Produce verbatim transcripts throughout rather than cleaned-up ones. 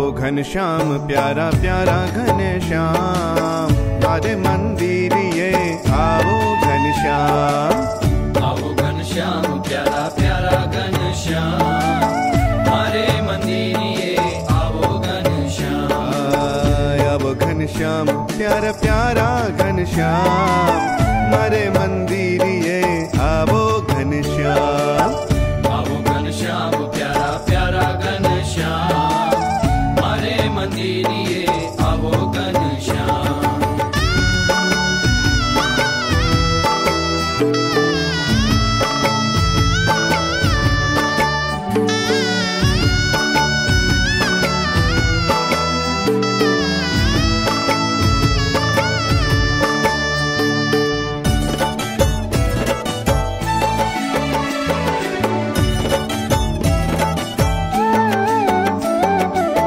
घनश्याम प्यारा प्यारा घनश्याम, मारे मंदिरिये आओ घनश्याम। आओ घनश्याम प्यारा प्यारा घनश्याम, मारे मंदिरिये आओ घनश्याम। अब घनश्याम प्यारा प्यारा घनश्याम, मारे मंदिरिये आओ घनश्याम। आओ घनश्याम प्यारा प्यारा घनश्याम, मारे मंदिरिये आओ घनश्याम।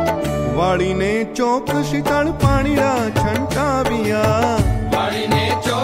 वाड़ी ने चौक शीतल पानी रा छंटाविया, वाड़ी ने चौक